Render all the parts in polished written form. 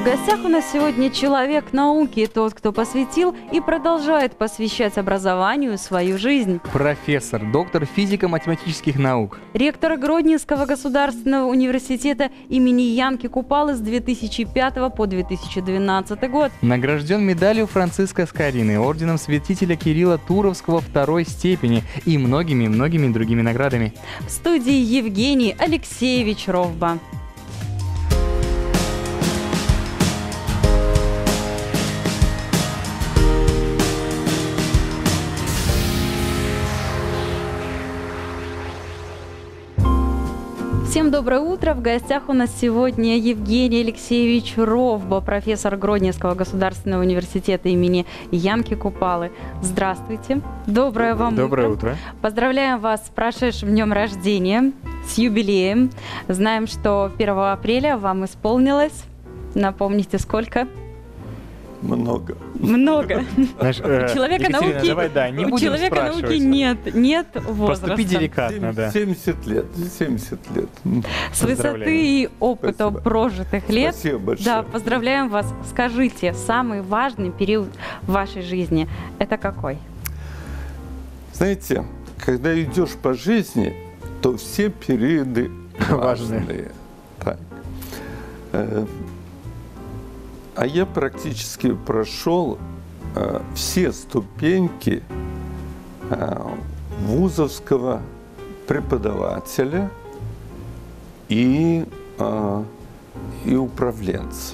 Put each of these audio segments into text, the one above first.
гостях у нас сегодня человек науки, тот, кто посвятил и продолжает посвящать образованию свою жизнь. Профессор, доктор физико-математических наук. Ректор Гродненского государственного университета имени Янки Купалы с 2005 по 2012 год. Награжден медалью Франциска Скорины, орденом святителя Кирилла Туровского второй степени и многими-многими другими наградами. В студии Евгений Алексеевич Ровба. Всем доброе утро. В гостях у нас сегодня Евгений Алексеевич Ровба, профессор Гродненского государственного университета имени Янки Купалы. Здравствуйте. Доброе вам утро. Доброе утро. Поздравляем вас с прошедшим днем рождения, с юбилеем. Знаем, что 1 апреля вам исполнилось. Напомните, сколько? Много. Много. Знаешь, У человека науки, давай, да, не у будем человека науки спрашивать. нет возраста. Поступи деликатно, да. 70 лет. 70 лет. С высоты и опыта Спасибо. прожитых лет. Спасибо большое. Да, поздравляем вас. Скажите, самый важный период в вашей жизни – это какой? Знаете, когда идешь по жизни, то все периоды важные. Так. А я практически прошел все ступеньки вузовского преподавателя и управленца.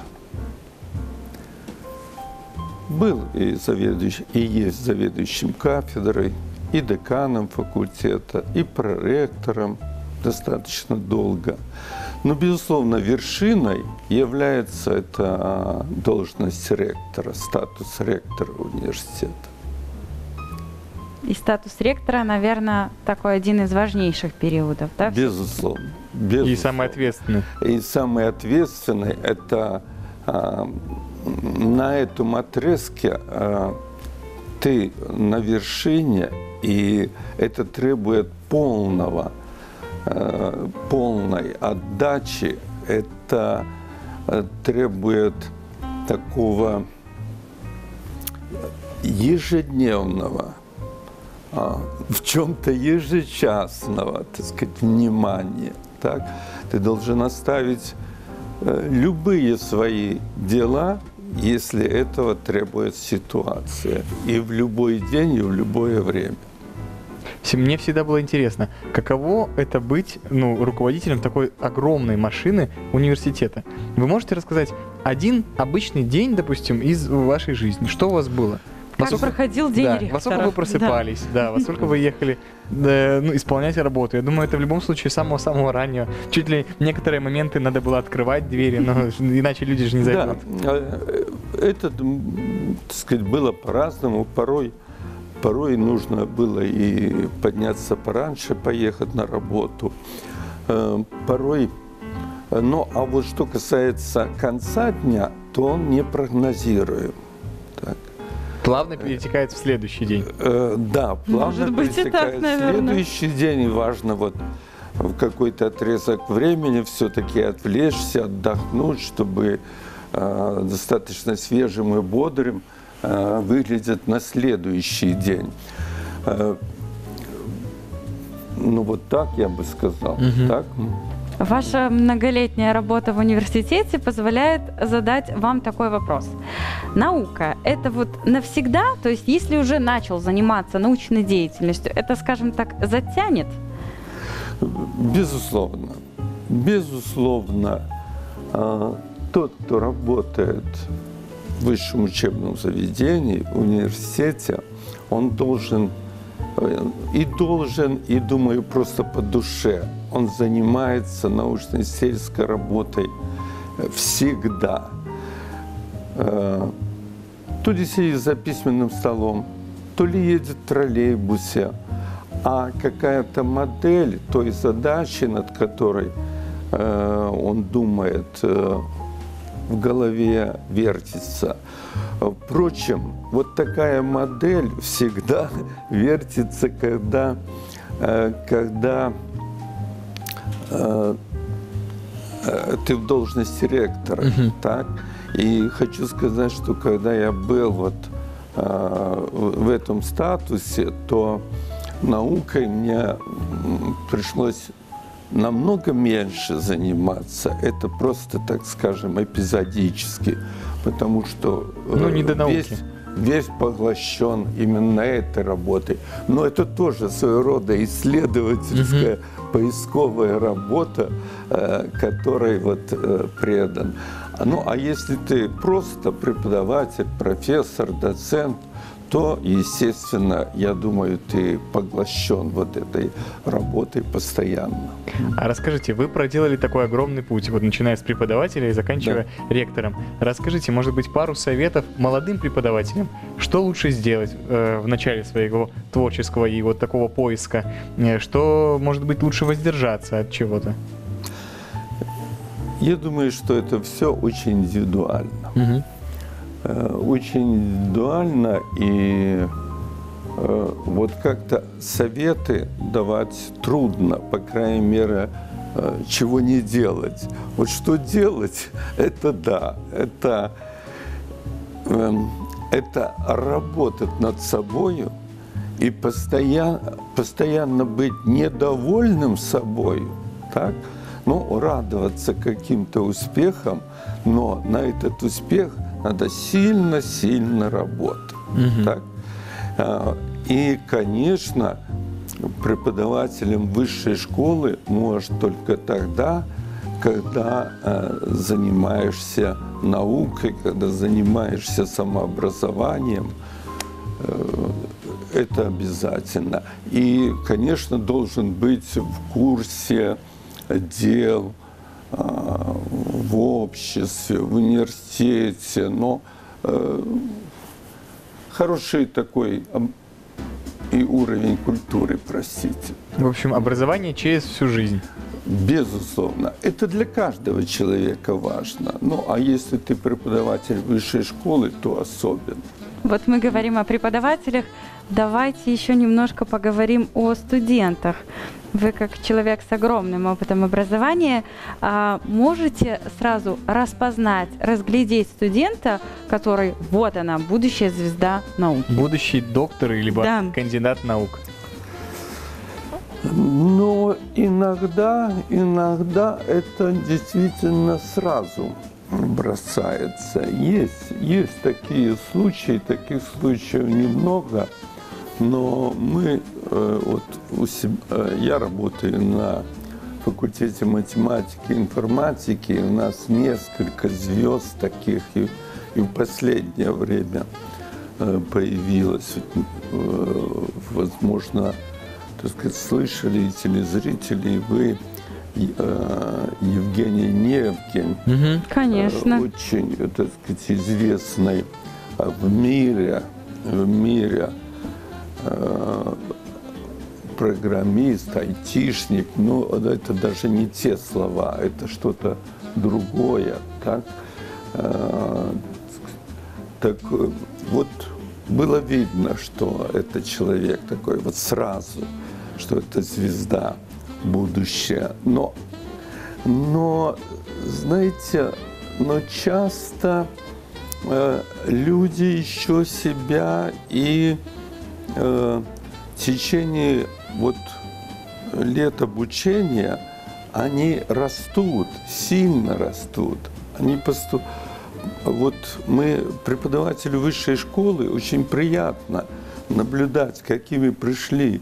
Был и заведующий, и есть заведующим кафедрой, и деканом факультета, и проректором достаточно долго. Но, безусловно, вершиной является эта должность ректора, статус ректора университета. И статус ректора, наверное, такой один из важнейших периодов, да? Безусловно. И самый ответственный. И самый ответственный – это на этом отрезке ты на вершине, и это требует полной отдачи, это требует такого ежедневного, в чем-то ежечасного, так сказать, внимания. Так? Ты должен оставить любые свои дела, если этого требует ситуация, и в любой день, и в любое время. Мне всегда было интересно, каково это быть руководителем такой огромной машины университета. Вы можете рассказать один обычный день, допустим, из вашей жизни? Что у вас было? Как проходил день ректора? Во сколько вы просыпались, во сколько вы ехали исполнять работу? Я думаю, это в любом случае с самого-самого раннего. Чуть ли некоторые моменты надо было открывать двери, но иначе люди же не зайдут. Да, это, так сказать, было по-разному. Порой нужно было и подняться пораньше, поехать на работу. Порой. Ну, а вот что касается конца дня, то он не прогнозируем. Так. Плавно перетекает в следующий день. Да, плавно перетекает в следующий день. И важно вот в какой-то отрезок времени все-таки отвлечься, отдохнуть, чтобы достаточно свежим и бодрым выглядит на следующий день. Ну, вот так я бы сказал. Так? Ваша многолетняя работа в университете позволяет задать вам такой вопрос. Наука – это вот навсегда? То есть, если уже начал заниматься научной деятельностью, это, скажем так, затянет? Безусловно. Безусловно. Тот, кто работает в высшем учебном заведении, университете, он должен, и думаю, просто по душе, он занимается научно-исследовательской работой всегда. То ли сидит за письменным столом, то ли едет в троллейбусе, а какая-то модель той задачи, над которой он думает, в голове вертится. Впрочем, вот такая модель всегда вертится, когда ты в должности ректора, так? И хочу сказать, что когда я был вот в этом статусе, то наукой мне пришлось намного меньше заниматься. Это просто, так скажем, эпизодически, потому что не до науки. Весь поглощен именно этой работой. Но это тоже своего рода исследовательская, поисковая работа, которой вот предан. Ну, а если ты просто преподаватель, профессор, доцент, то, естественно, я думаю, ты поглощен вот этой работой постоянно. А расскажите, вы проделали такой огромный путь, вот начиная с преподавателя и заканчивая ректором. Расскажите, может быть, пару советов молодым преподавателям, что лучше сделать в начале своего творческого и вот такого поиска, что, может быть, лучше воздержаться от чего-то? Я думаю, что это все очень индивидуально. Очень индивидуально, и вот как-то советы давать трудно, по крайней мере, чего не делать. Вот что делать, это да, это работать над собой и постоянно быть недовольным собой, так? Ну, радоваться каким-то успехам, но на этот успех надо сильно работать. Так? И, конечно, преподавателем высшей школы можешь только тогда, когда занимаешься наукой, когда занимаешься самообразованием. Это обязательно. И, конечно, должен быть в курсе дел, в обществе, в университете, но хороший такой и уровень культуры, простите. В общем, образование через всю жизнь. Безусловно. Это для каждого человека важно. Ну, а если ты преподаватель высшей школы, то особенно. Вот мы говорим о преподавателях, давайте еще немножко поговорим о студентах. Вы, как человек с огромным опытом образования, можете сразу распознать, разглядеть студента, который, вот она, будущая звезда науки. Будущий доктор либо кандидат наук. Но иногда это действительно сразу бросается. Есть такие случаи, таких случаев немного, но мы, я работаю на факультете математики и информатики, у нас несколько звезд таких и в последнее время появилось. Возможно, так сказать, слышали телезрители, вы Евгений Невкин, конечно, очень, так сказать, известный в мире программист, айтишник, но это даже не те слова, это что-то другое, так? Так вот было видно, что это человек такой вот сразу, что это звезда будущее. Но знаете, часто люди еще себя и в течение лет обучения они растут, сильно растут. Вот мы, преподаватели высшей школы, очень приятно наблюдать, какими пришли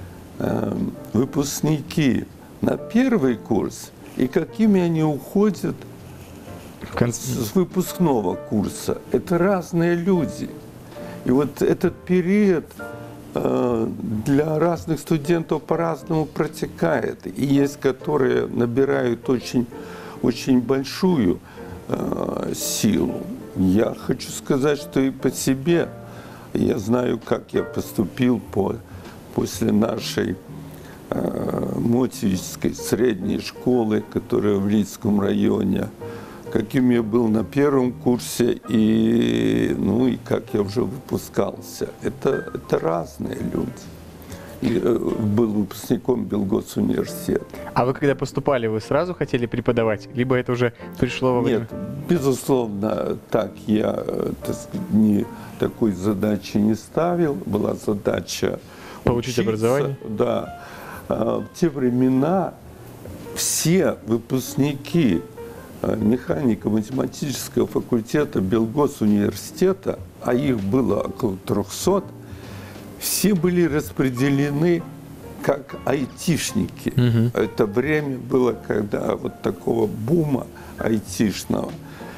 выпускники на первый курс и какими они уходят с выпускного курса. Это разные люди. И вот этот период для разных студентов по-разному протекает. И есть, которые набирают очень, очень большую силу. Я хочу сказать, что и по себе. Я знаю, как я поступил после нашей Мотьевской средней школы, которая в Лидском районе, каким я был на первом курсе и как я уже выпускался. Это разные люди. был выпускником Белгосуниверситета. А вы когда поступали, вы сразу хотели преподавать? Либо это уже пришло во время? Нет, безусловно, так я, так сказать, такой задачи не ставил. Была задача Получить учиться. образование? Да. В те времена все выпускники механико-математического факультета Белгосуниверситета, а их было около 300, все были распределены как айтишники. Это время было, когда вот такого бума айтишного.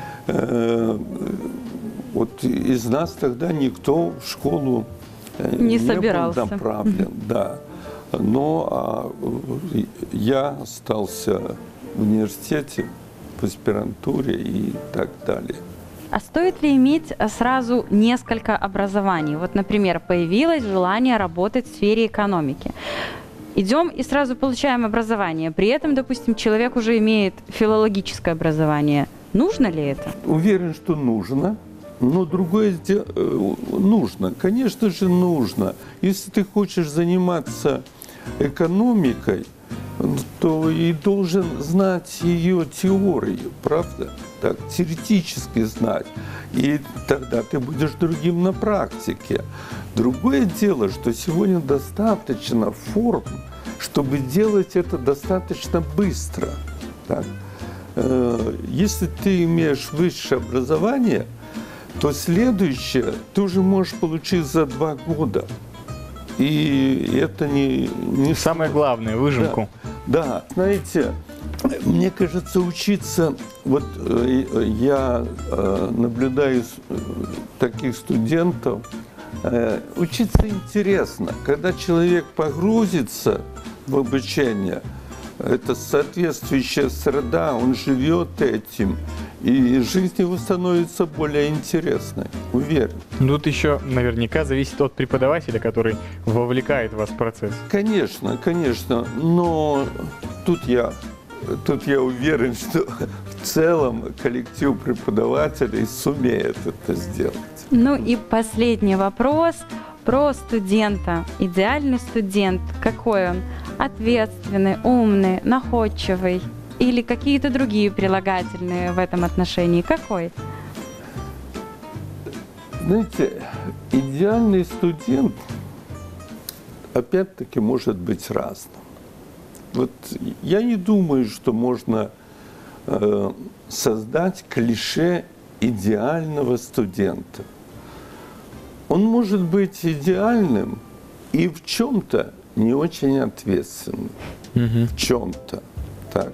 Вот из нас тогда никто в школу не собирался. был направлен. Да. Но я остался в университете, в аспирантуре и так далее. А стоит ли иметь сразу несколько образований? Вот, например, появилось желание работать в сфере экономики. Идем и сразу получаем образование. При этом, допустим, человек уже имеет филологическое образование. Нужно ли это? Уверен, что нужно. Но другое нужно. Конечно же, нужно. Если ты хочешь заниматься экономикой, то и должен знать ее теорию, правда? Так, теоретически знать. И тогда ты будешь другим на практике. Другое дело, что сегодня достаточно форм, чтобы делать это достаточно быстро. Так? Если ты имеешь высшее образование, то следующее ты уже можешь получить за 2 года. И это не Самое главное, выжимку. Да, знаете, мне кажется, учиться, вот я наблюдаю таких студентов, учиться интересно. Когда человек погрузится в обучение, это соответствующая среда, он живет этим, и жизнь его становится более интересной, уверен. Тут еще наверняка зависит от преподавателя, который вовлекает вас в процесс. Конечно, конечно, но тут я уверен, что в целом коллектив преподавателей сумеет это сделать. Ну и последний вопрос про студента. Идеальный студент, какой он? Ответственный, умный, находчивый или какие-то другие прилагательные в этом отношении? Какой? Знаете, идеальный студент, опять-таки, может быть разным. Вот я не думаю, что можно создать клише идеального студента. Он может быть идеальным и в чем-то не очень ответственным. В чем-то. Так.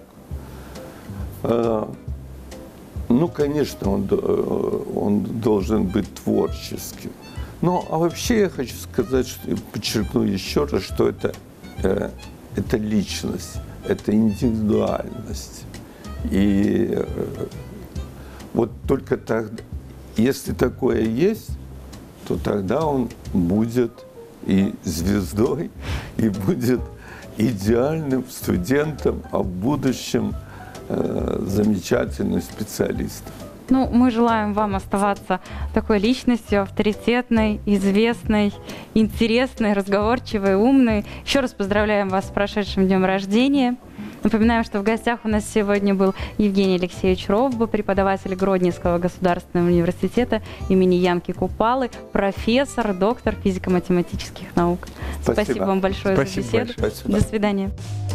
Ну, конечно, он должен быть творческим. Ну, а вообще я хочу сказать, что, подчеркну еще раз, что это личность, это индивидуальность. И вот только тогда, если такое есть, то тогда он будет и звездой, и будет идеальным студентом, а в будущем замечательным специалистом. Ну, мы желаем вам оставаться такой личностью, авторитетной, известной, интересной, разговорчивой, умной. Еще раз поздравляем вас с прошедшим днем рождения. Напоминаем, что в гостях у нас сегодня был Евгений Алексеевич Ровба, преподаватель Гродненского государственного университета имени Янки Купалы, профессор, доктор физико-математических наук. Спасибо вам большое за беседу. Большое. До свидания.